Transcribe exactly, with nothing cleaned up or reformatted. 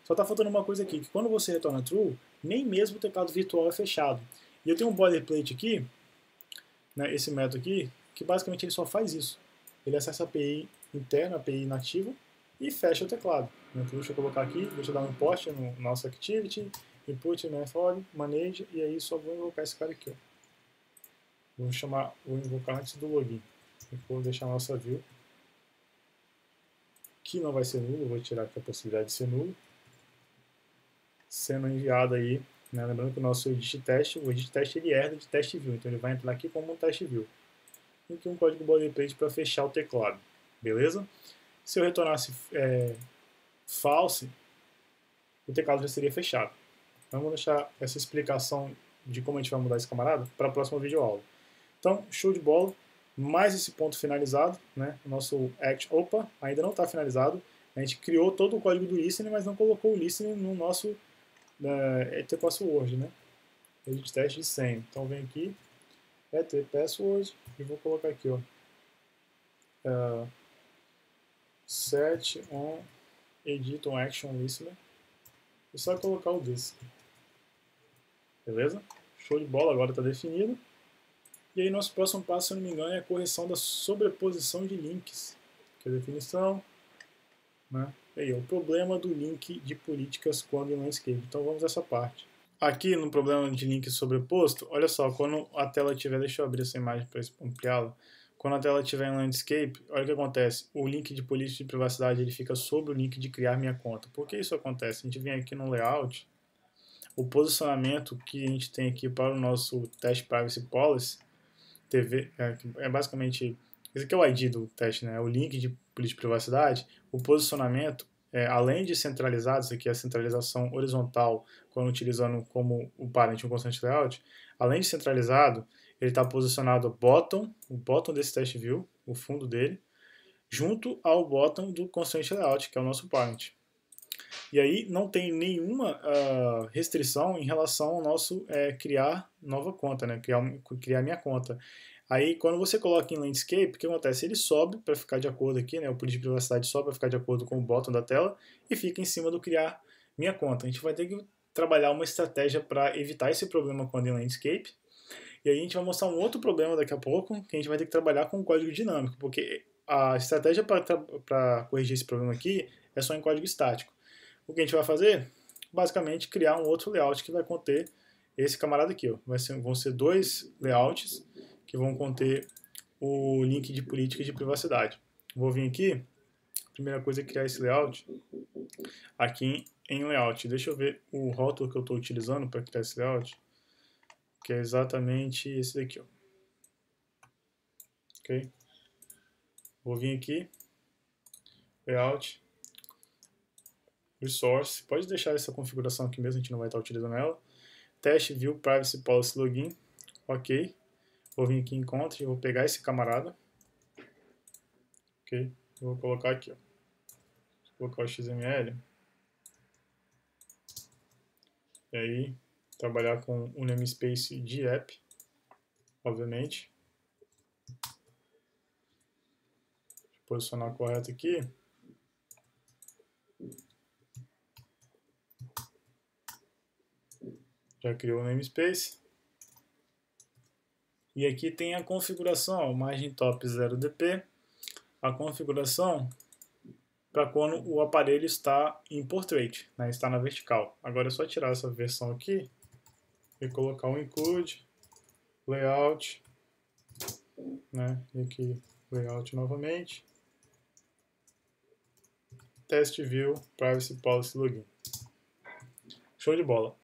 Só está faltando uma coisa aqui, que quando você retorna true, nem mesmo o teclado virtual é fechado. E eu tenho um boilerplate aqui, né, esse método aqui, que basicamente ele só faz isso. Ele acessa a A P I interna, a A P I nativa, e fecha o teclado. Então deixa eu colocar aqui, deixa eu dar um import no nosso activity, input method, manage, e aí só vou invocar esse cara aqui. Ó. Vou chamar, vou invocar antes do login. Eu vou deixar a nossa view, que não vai ser nulo, vou tirar aqui a possibilidade de ser nulo. Sendo enviado aí, né, lembrando que o nosso edit test, o edit test ele herda de test view, então ele vai entrar aqui como um test view. E aqui um código boilerplate para fechar o teclado, beleza? Se eu retornasse é, false, o teclado já seria fechado. Então vamos deixar essa explicação de como a gente vai mudar esse camarada para a próxima videoaula. Então, show de bola, mais esse ponto finalizado, né? O nosso act, opa, ainda não está finalizado. A gente criou todo o código do listening, mas não colocou o listening no nosso é, et password, né? Edit teste de senha. Então vem aqui, et password, e vou colocar aqui, ó. Uh, set on edit on action listener. E só colocar o this. Beleza? Show de bola, agora está definido. E aí nosso próximo passo, se eu não me engano, é a correção da sobreposição de links. Que é a definição, né? E aí, o problema do link de políticas quando em landscape. Então vamos a essa parte. Aqui no problema de link sobreposto, olha só, quando a tela tiver, deixa eu abrir essa imagem para ampliá-la. Quando a tela estiver em landscape, olha o que acontece. O link de política de privacidade ele fica sobre o link de criar minha conta. Por que isso acontece? A gente vem aqui no layout, o posicionamento que a gente tem aqui para o nosso teste privacy policy, T V, é basicamente, esse aqui é o I D do teste, né? O link de política de privacidade, o posicionamento, é, além de centralizado, isso aqui é a centralização horizontal, quando utilizando como o parent um constante layout, além de centralizado, ele está posicionado bottom, o bottom desse teste view, o fundo dele, junto ao bottom do constante layout, que é o nosso parent. E aí não tem nenhuma uh, restrição em relação ao nosso é, criar nova conta, né? criar, criar minha conta. Aí quando você coloca em landscape, o que acontece? Ele sobe para ficar de acordo aqui, né? O político de privacidade sobe para ficar de acordo com o bottom da tela e fica em cima do criar minha conta. A gente vai ter que trabalhar uma estratégia para evitar esse problema quando em landscape. E aí a gente vai mostrar um outro problema daqui a pouco, que a gente vai ter que trabalhar com código dinâmico, porque a estratégia para corrigir esse problema aqui é só em código estático. O que a gente vai fazer? Basicamente criar um outro layout que vai conter esse camarada aqui. Ó. Vai ser, vão ser dois layouts que vão conter o link de políticas de privacidade. Vou vir aqui, primeira coisa é criar esse layout aqui em layout. Deixa eu ver o rótulo que eu estou utilizando para criar esse layout, que é exatamente esse daqui. Ó. Ok? Vou vir aqui, layout, resource, pode deixar essa configuração aqui mesmo, a gente não vai estar utilizando ela. Teste view privacy policy login, ok. Vou vir aqui em country, vou pegar esse camarada, ok. Vou colocar aqui, ó. Vou colocar o X M L. E aí, trabalhar com o namespace de app, obviamente. Posicionar correto aqui. Já criou o namespace. E aqui tem a configuração, ó, margem top zero D P, a configuração para quando o aparelho está em portrait, né, está na vertical. Agora é só tirar essa versão aqui e colocar o include, layout, né, e aqui layout novamente, test view, privacy policy login. Show de bola!